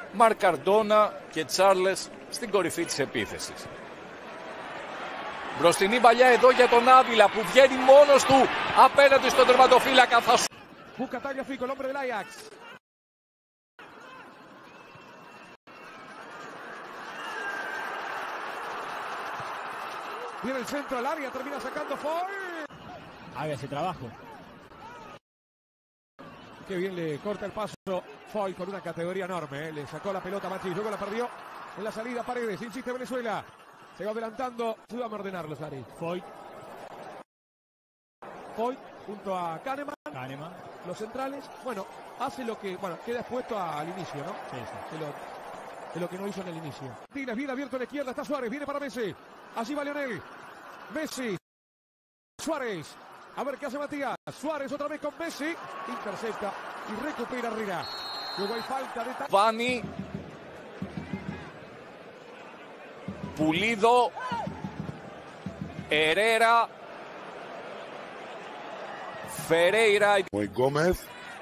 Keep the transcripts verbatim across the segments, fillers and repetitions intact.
Μαρκαρντόνα και Τσάρλες στην κορυφή της επίθεσης. Μπροστινή παλιά εδώ για τον Άβυλα που βγαίνει μόνος του απέναντι στον τερματοφύλακα. Θα... Busca Tagliafico, el hombre del Ajax. Viene el centro al área, termina sacando Foy. Haga ese trabajo. Qué bien le corta el paso Foy con una categoría enorme. ¿eh? Le sacó la pelota a Machís, luego la perdió en la salida Paredes. Insiste Venezuela. Se va adelantando. Ayúdame a ordenarlos, Ari. Foy. Foy junto a Kahneman. Kahneman. Los centrales. Bueno, hace lo que... Bueno, queda expuesto al inicio, ¿no? Sí, sí. De lo, de lo que no hizo en el inicio. Martínez, bien abierto a la izquierda. Está Suárez. Viene para Messi. Allí va Lionel. Messi. Suárez. A ver qué hace Matías. Suárez otra vez con Messi. Intercepta y recupera Riga. Luego hay falta de... Βάνι. Πουλίδο. Ερέρα. Φερέιρα. Ο Γκόμεθ.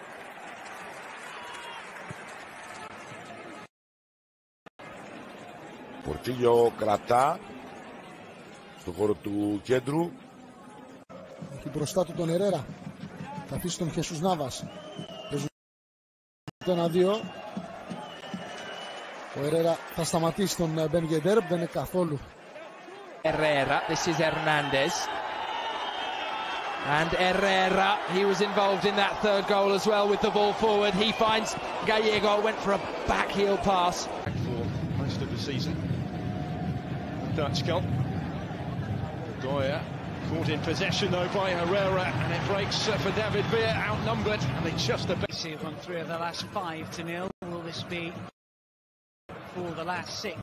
Πορτίγιο κρατά στον χώρο του κέντρου. Έχει μπροστά του τον Ερέρα. Θα αφήσει τον Χεσούς Νάβας. Παίζουν το ένα δύο. Ο Ερέρα θα σταματήσει τον Μπεν Γεντέρ. Δεν είναι καθόλου. Herrera, this is Hernandez. And Herrera, he was involved in that third goal as well with the ball forward. He finds Gallego, went for a back heel pass. For most of the season. Dutch goal. Goya caught in possession though by Herrera, and it breaks for David Villa, outnumbered, and it's just a bit. See on three of the last five to nil. Will this be for the last six?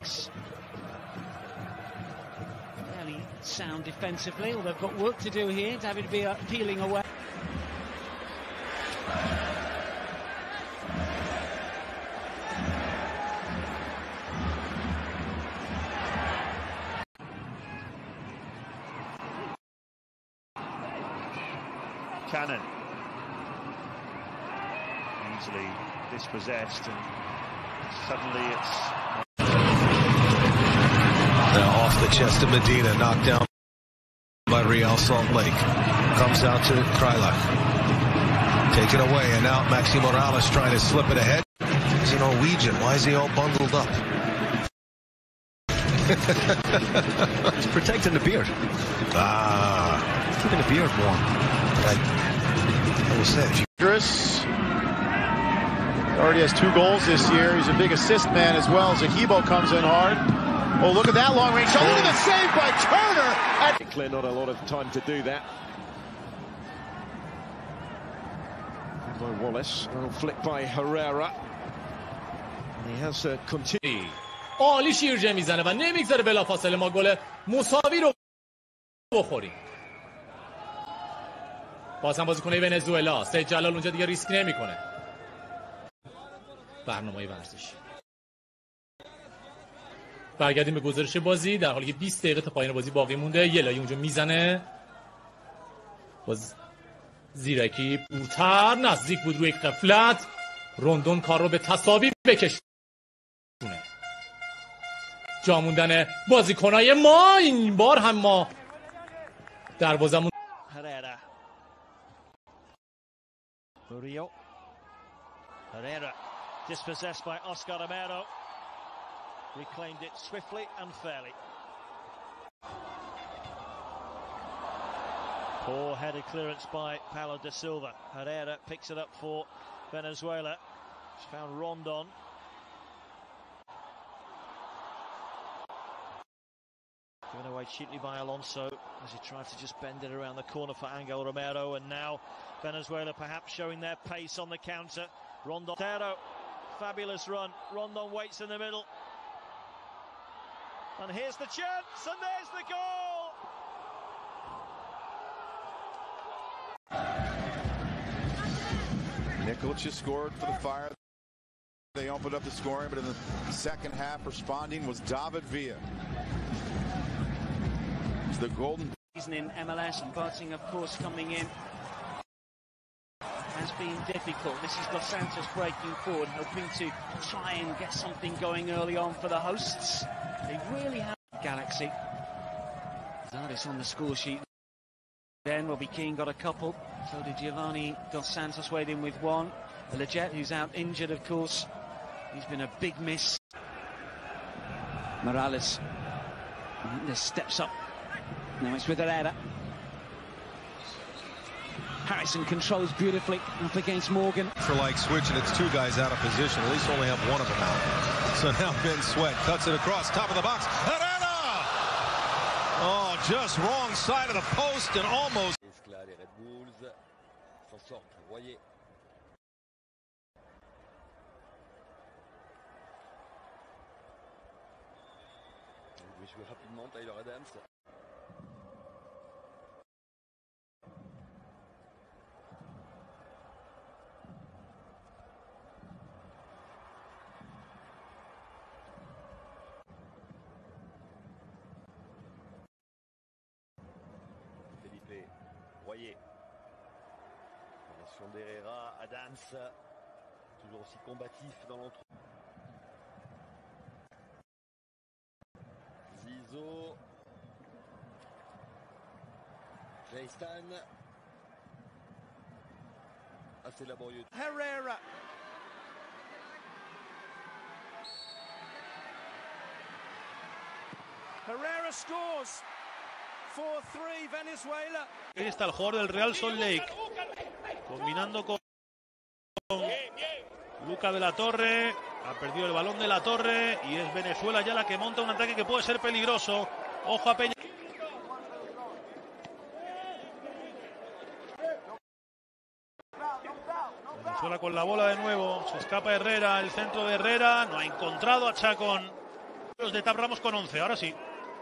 Fairly sound defensively. Well, they've got work to do here. David Villa peeling away. Cannon easily dispossessed, and suddenly it's now off the chest of Medina, knocked down by Real Salt Lake. Comes out to Krylak, taken away, and now Maxi Morales trying to slip it ahead. He's a Norwegian. Why is he all bundled up? He's protecting the beard. Ah, Keeping the beard warm. I, I was said. Chris already has two goals this year. He's a big assist man as well. Zahibo comes in hard. Oh, look at that long range shot. Look at the save by Turner. Clear not a lot of time to do that. By Wallace, little flick by Herrera. And he has uh, continued. عالی شیرجه میزنه و نمیگذاره بلافاصله ما گل مساوی رو بخوریم. باز هم بازیکن ونزوئلا سید جلال اونجا دیگه ریسک نمیکنه. برنامه ورزشی. برگردیم به گزارش بازی در حالی که بیست دقیقه تا پایان بازی باقی مونده. یه لایه اونجا میزنه. باز زیرکی بوتر نزدیک بود روی قفلت. روندون کار رو به تساوی بکشونه. جا موندن بازیکنای ما این بار هم ما دروازمون. Herrera. Murillo. Herrera dispossessed by Oscar Romero. Reclaimed it swiftly and fairly. Poor headed clearance by Paulo da Silva. Herrera picks it up for Venezuela. He's found Rondon. Given away cheaply by Alonso as he tried to just bend it around the corner for Angel Romero, and now Venezuela perhaps showing their pace on the counter. Rondon, fabulous run. Rondon waits in the middle. And here's the chance, and there's the goal! Nikolic has scored for the Fire. They opened up the scoring, but in the second half responding was David Villa. The golden season in M L S, and Boateng of course coming in has been difficult. This is Dos Santos breaking forward, hoping to try and get something going early on for the hosts. They really have Galaxy. Zardis on the score sheet. Then Robbie Keane got a couple. So did Giovanni Dos Santos, weighed in with one. Leggett, who's out injured, of course. He's been a big miss. Morales. This steps up. Now it's with Herrera. Harrison controls beautifully up against Morgan. For like switching, it's two guys out of position. At least only have one of them out. So now Ben Sweat cuts it across top of the box. Herrera! Oh, just wrong side of the post and almost. Les Red Bulls s'en sortent. Royer. Il veut jouer rapidement Tyler Adams. Royer. Formation d'Herrera, Adams, toujours aussi combatif dans l'entre. Zizou. Jaystan. Assez laborieux. Herrera. Herrera scores. four three Venezuela. Ahí está el jugador del Real Salt Lake, combinando con, con Luca de la Torre. Ha perdido el balón de la Torre y es Venezuela ya la que monta un ataque que puede ser peligroso. Ojo a Peña. Venezuela con la bola de nuevo. Se escapa Herrera, el centro de Herrera. No ha encontrado a Chacón. Los de Tab Ramos con once, ahora sí.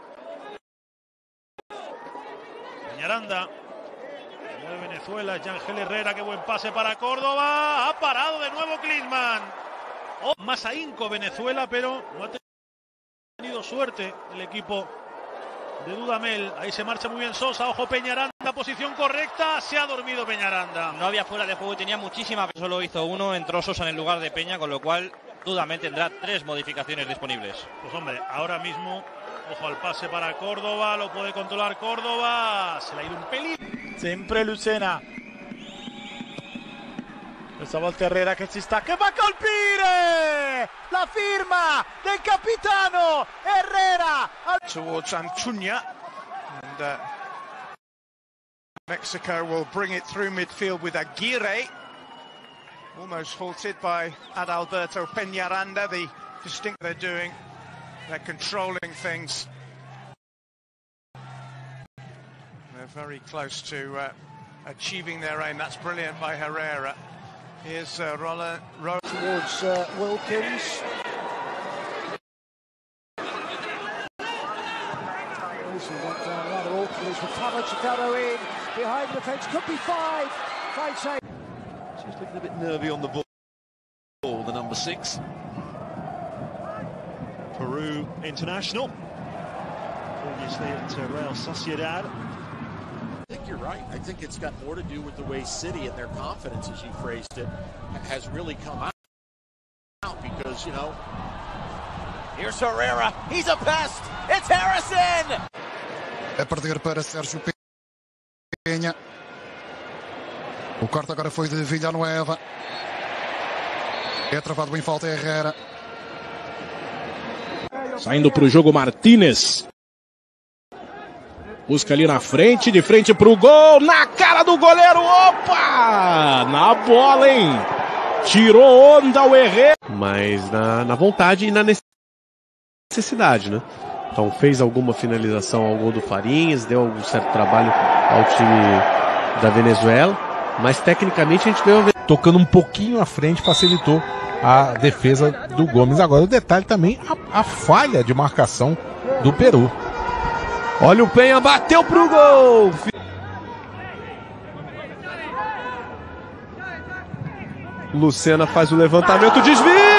Peñaranda, de Venezuela, Yangel Herrera, qué buen pase para Córdoba, ha parado de nuevo Klinsmann. Oh, más ahínco Venezuela, pero no ha tenido suerte el equipo de Dudamel. Ahí se marcha muy bien Sosa, ojo Peñaranda, posición correcta, se ha dormido Peñaranda. No había fuera de juego y tenía muchísima, solo hizo uno, entró Sosa en el lugar de Peña, con lo cual Dudamel tendrá tres modificaciones disponibles. Pues hombre, ahora mismo... Ojo al pase para Córdoba, lo puede controlar Córdoba, se le ha ido un pelín. Sempre Lucena. Questa volta Herrera che si sta, che va a colpire! La firma del capitano Herrera! Towards Antuña. And uh, Mexico will bring it through midfield with Aguirre. Almost halted by Adalberto Peñaranda, the distinct they're doing. They're controlling things. They're very close to uh, achieving their aim. That's brilliant by Herrera. Here's uh, Roller, Roller towards uh, Wilkins. He went down rather awkwardly for Pavlicano in behind the fence. Could be five. Five save. Just looking a bit nervy on the ball. The number six. Peru international, previously at uh, Real Sociedad. I think you're right. I think it's got more to do with the way City and their confidence, as you phrased it, has really come out. Because, you know, here's Herrera. He's a pest. It's Harrison. É perder para Sérgio Penha. O corte agora foi de Villanueva. É travado em falta Herrera. Saindo para o jogo Martínez. Busca ali na frente, de frente para o gol. Na cara do goleiro. Opa! Na bola, hein? Tirou onda o Herrera. Mas na, na vontade e na necessidade, né? Então fez alguma finalização ao gol do Farinhas, deu algum certo trabalho ao time da Venezuela. Mas tecnicamente a gente ganhou. Tocando um pouquinho à frente, facilitou a defesa do Gomes. Agora o detalhe também, a, a falha de marcação do Peru. Olha o Penha, bateu pro gol! Lucena faz o levantamento, desvio!